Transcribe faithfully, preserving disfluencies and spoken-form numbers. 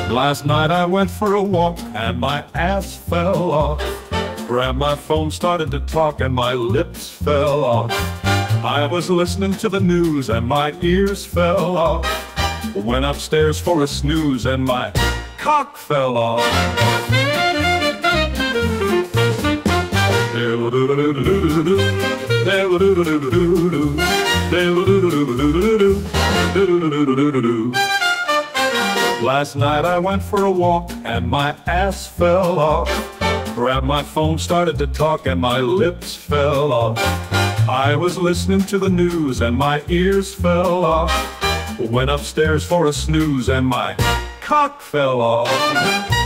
Last night I went for a walk and my ass fell off. Grabbed my phone, started to talk and my lips fell off. I was listening to the news and my ears fell off. Went upstairs for a snooze and my cock fell off. Last night I went for a walk and my ass fell off. Grabbed my phone, started to talk and my lips fell off. I was listening to the news and my ears fell off. Went upstairs for a snooze and my cock fell off.